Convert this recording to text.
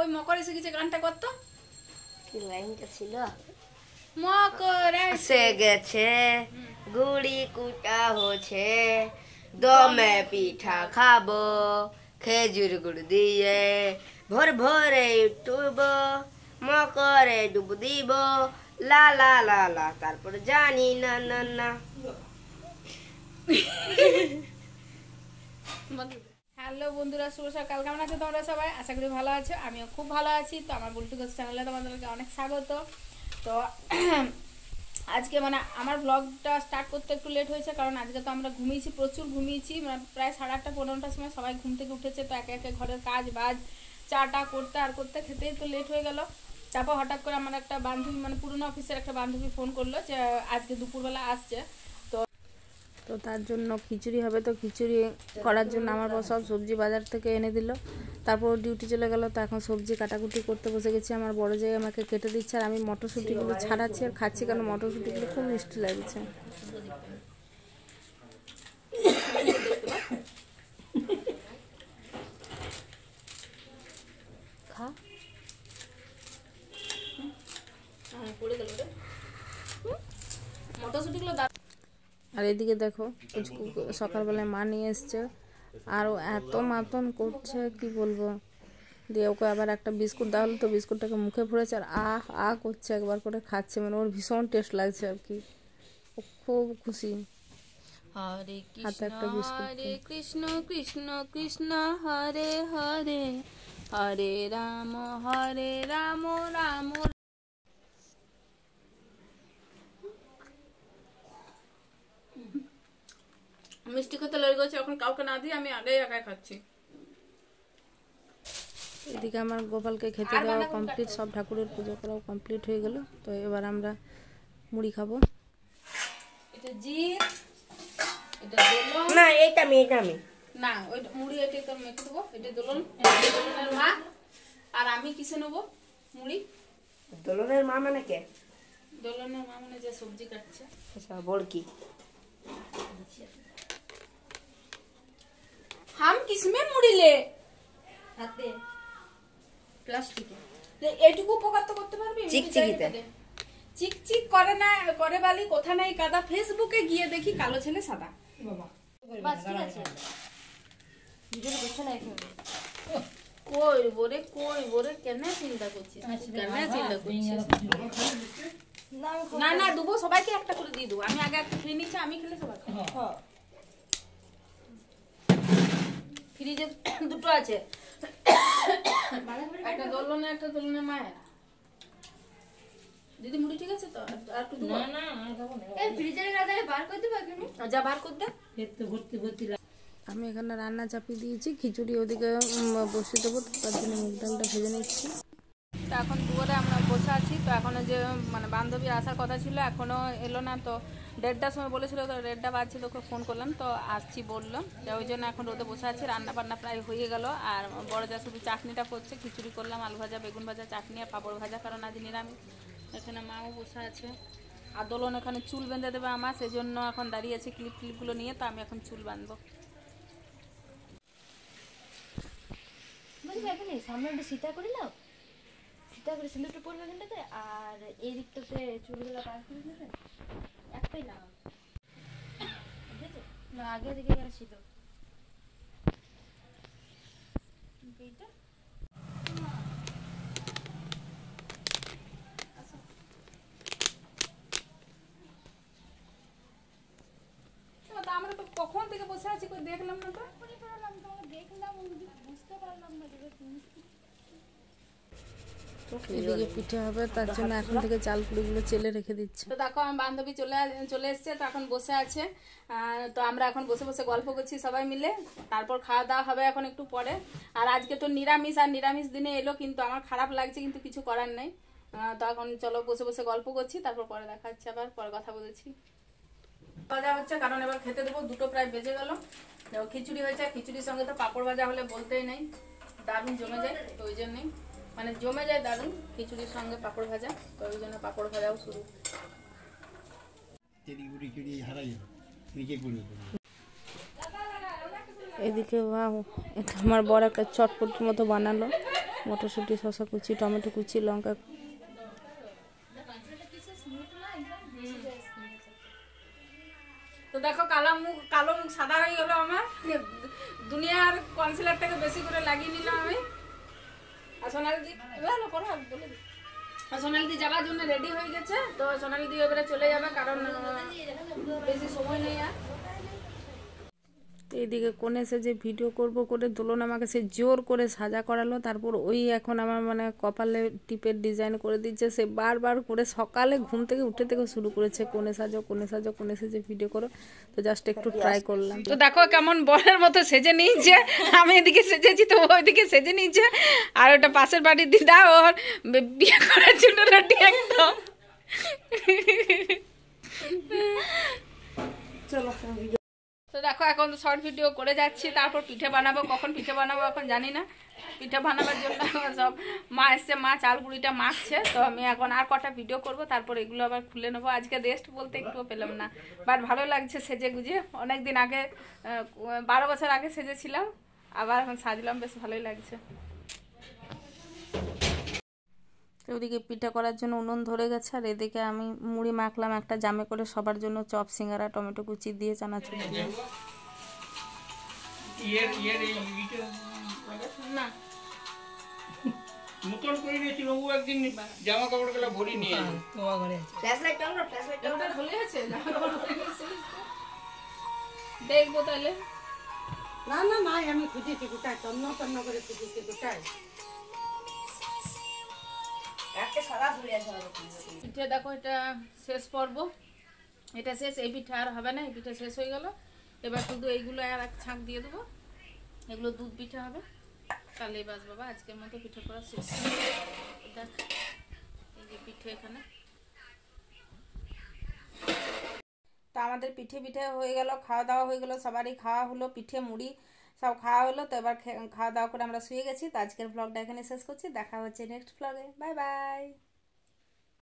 ওই মকর এসে গেছে গানটা করতো কি লাইনটা ছিল মকর এসে গেছে গুড়ি কুটা হচ্ছে দমে পিঠা খাবো খেজুর গুড় দিয়ে ভোর ভোরে উঠব মকরে ডুব দিব লা লা লা লা তারপর জানি না না না। হ্যালো বন্ধুরা, শুভ সকাল। কেমন আছো তোমরা সবাই? আশা করি ভালো আছো, আমিও খুব ভালো আছি। তো আমার বুলটু গোস চ্যানেলে তোমাদেরকে অনেক স্বাগত। তো আজকে মানে আমার ব্লগটা স্টার্ট করতে একটু লেট হয়েছে, কারণ আজকে তো আমরা ঘুমিয়েছি, প্রচুর ঘুমিয়েছি। মানে প্রায় 8:30 15টার সময় সবাই ঘুম থেকে উঠেছে। তো একে একে ঘরের কাজ বাজ চাটা করতে আর করতে খেতেই তো লেট হয়ে গেল। তারপর হঠাৎ করে আমার একটা বান্ধবী, মানে পুরনো অফিসের একটা বান্ধবী ফোন করলো যে আজকে দুপুরবেলা আসছে। তো তার জন্য খিচুড়ি হবে। তো খিচুড়ি করার জন্য আমার সব সবজি বাজার থেকে এনে দিল। তারপর ডিউটি চলে গেল। তো এখন সবজি কাটাকুটি করতে বসে গেছি। আমার বড় জায়গায় আমাকে কেটে দিচ্ছে, আর আমি মটরশুঁটিগুলো ছাড়াচ্ছি আর খাচ্ছি, কারণ মটরশুঁটিগুলো খুব মিষ্টি লাগছে। খা মটরশুঁটিগুলো। আর এদিকে দেখো সকালবেলায় মা নিয়ে এসছে, আর এত মাতন করছে কি বলবো। দিয়ে ওকে আবার একটা বিস্কুট দেওয়া হলো, তো বিস্কুটটাকে মুখে ফুড়েছে আর করছে, একবার করে খাচ্ছে। মানে ওর ভীষণ টেস্ট লাগছে আর কি, ও খুব খুশি। হরে কৃষ্ণ কৃষ্ণ কৃষ্ণ হরে হরে, হরে রাম রাম। মিষ্টি খেতে লেগে গেছে, এখন কাউকে না দিয়ে আমি আগে একাই খাচ্ছি। এদিকে আমার গোপালকে খেতে দেওয়া কমপ্লিট, সব ঠাকুরের পুজো করাও কমপ্লিট হয়ে গেল। তো এবার আমরা মুড়ি খাবো। এটা জিত, এটা দোলন না এইটা আমি না, ওই মুড়ি এটা তো মেখে দেবো। এটা দোলন, দোলনের মা। আর আমি কিসে নেবো মুড়ি? দোলনের মা মানে কে? দোলনের মা মানে যে সবজি কাটছে। আচ্ছা, বড়কি। हम किसमें मुड़ी ले हाथे প্লাস্টিকে এইটুকু উপকার তো করতে পারবি? চিকচিকিতে চিকচিক করে না, করে বালি কোথা নাই কাদা। ফেসবুকে গিয়ে দেখি কালো ছেলে সাদা। বাবা বাস ঠিক আছে, ভিডিও করছ না এখন। কই বরে কেন চিন্তা করছিস? কেন চিন্তা করছিস? না না দেবো, সবাইকে একটা করে দিয়ে দেবো। আমি আগে একটা খেয়ে নিচ্ছি, আমি খেলে সবাইকে। হ্যাঁ, ফ্রিজে দুটো আছে, একটা দোলনে একটা দোলনে মায়ের। দিদি মুড়ি ঠিক আছে তো? আর একটু না না এই ফ্রিজের গাদারে বার করে দেব কেন? যা বার কর দে। এত ভর্তি ভর্তি। আমি এখানে রান্না চাপিয়ে দিয়েছি, খিচুড়ি ওদিকে বসিয়ে দেবো। তার জন্য মুগ ডালটা ভেজে নিচ্ছি। তো এখন দুপুরে আমরা বসে আছি। তো এখনো যে মানে বান্ধবী আসার কথা ছিল, এখনো এলো না। তো 1:30টার সময় বলেছিল, তো 1:30টা বাজছে, তোকে ফোন করলাম তো আসছি বললো। তো ওই জন্য এখন রোদে বসে আছি। রান্না বান্না প্রায় হয়ে গেল, আর বড় যা শুধু চাটনিটা করছে। খিচুড়ি করলাম, আলু ভাজা, বেগুন ভাজা, চাটনি আর পাঁপড় ভাজা, কারণ আজ নিরামিষ। এখানে মাও বসে আছে। আর দোলন এখানে চুল বেঁধে দেবে আমার, সেই জন্য এখন দাঁড়িয়ে আছে ক্লিপগুলো নিয়ে। তো আমি এখন চুল বাঁধবো। সামনে একটা সীতা করে নাও, সীতা করে সিঁদুরটা পড়বে এখানটাতে, আর এই দিকটাতে চুলগুলো বার করে দেবে। একটাই না আগে দিকে গেলে ছিল এইটা। আমরা তো কখন থেকে বসে আছি, কই দেখলাম না। তো দেখলাম, বুঝতে পারলাম না। এদিকে পিঠে হবে, তার জন্য এখন থেকে চাল কুড়িগুলো চেলে রেখে দিচ্ছে। তো দেখো আমার বান্ধবী চলে এসছে, তো এখন বসে আছে। তো আমরা এখন বসে বসে গল্প করছি সবাই মিলে। তারপর খাওয়া দাওয়া হবে এখন একটু পরে। আর আজকে তো নিরামিষ, আর নিরামিষ দিনে এলো, কিন্তু আমার খারাপ লাগছে, কিন্তু কিছু করার নেই। তো এখন চলো বসে বসে গল্প করছি, তারপর পরে দেখা হচ্ছে, আবার পরে কথা বলেছি। ভাজা হচ্ছে, কারণ এবার খেতে দেবো। 2টো প্রায় বেজে গেল। খিচুড়ি হয়েছে, খিচুড়ির সঙ্গে তো পাঁপড় ভাজা হলে বলতেই নেই, দারুণ জমে যায়। তো ওই জন্যই মানে জমে যায় দারুণ খিচুড়ির সঙ্গে পাঁপড় ভাজা। তো ওই জন্য পাঁপড় ভাজাও শুরু। এদিকে এটা আমার বড় একটা চটপটির মতো বানালো। মটরশুঁটি, শসা কুচি, টমেটো কুচি, লঙ্কা। তো দেখো কালো মুখ সাদা হয়ে গেল আমার। দুনিয়ার কনসিলারটাকে বেশি করে লাগিয়ে নিলাম আমি। আর সোনালি সোনালি যাওয়ার জন্য রেডি হয়ে গেছে। তো সোনালি এবারে চলে যাবে, কারণ বেশি সময় নেই আর। এইদিকে কোণে সেজে ভিডিও করব করে দোলন আমাকে সে জোর করে সাজা করালো। তারপর ওই এখন আমার মানে কপালে টিপের ডিজাইন করে দিচ্ছে। সে বারবার করে সকালে ঘুম থেকে উঠে থেকে শুরু করেছে কোণে সাজো কোণে সাজো কোণে সেজে ভিডিও করো। তো জাস্ট একটু ট্রাই করলাম। তো দেখো কেমন বরের মতো সেজে নিয়েছে। আমি এদিকে সেজেছি তো ওইদিকে সেজে নিয়েছে। আর ওটা পাশের বাড়ির দিদা ওর বিয়ে করার জন্য রেডি একদম। চলো তো দেখো এখন শর্ট ভিডিও করে যাচ্ছি। তারপর পিঠে বানাবো, কখন পিঠে বানাবো এখন জানি না। পিঠে বানাবার জন্য সব মা এসছে, মা চাল গুঁড়িটা মাখছে। তো আমি এখন আর কটা ভিডিও করব, তারপর এগুলো আবার খুলে নেবো। আজকে রেস্ট বলতে একটুও পেলাম না, বাট ভালো লাগছে সেজে গুজে। অনেক দিন আগে 12 বছর আগে সেজেছিলাম, আবার এখন সাজলাম, বেশ ভালোই লাগছে। তো ওদিকে পিঠা করার জন্য উনুন ধরে গেছে, আর এদিকে আমি মুড়ি মাখলাম একটা জামে করে সবার জন্য, চপ সিঙ্গারা টমেটো কুচি দিয়ে চানাচুর দিয়ে। না নতুন করে নিয়েছি বাবু, একদিন জামা কাপড়গুলো ভরি নিয়ে তোমার ঘরে আছে। ফ্ল্যাশলাইট টানো না, ফ্ল্যাশলাইট টানো। ওটা ঢলে আছে দেখবো তাহলে। না না না, আমি খুঁজেছি কোথায়, তন্ন তন্ন করে খুঁজেছি কোথায়। একটা সাদা ধরে আছে আমার পিঠে দেখো এটা শেষ পর্ব, এটা শেষ। এই পিঠা আর হবে না, এই পিঠা শেষ হয়ে গেল। এবার শুধু এইগুলো আর এক ছাঁক দিয়ে দেবো, এগুলো দুধ পিঠা হবে। তাহলে বাস বাবা আজকের মতো পিঠে করা শেষ। দেখ এই যে পিঠে এখানে। তো আমাদের পিঠে হয়ে গেল, খাওয়া দাওয়া হয়ে গেল, সবারই খাওয়া হলো, পিঠে মুড়ি সব খাওয়া হলো। তো এবার খাওয়া দাওয়া করে আমরা শুয়ে গেছি। তো আজকের ব্লগটা এখানে শেষ করছি, দেখা হচ্ছে নেক্সট ব্লগে। Bye by.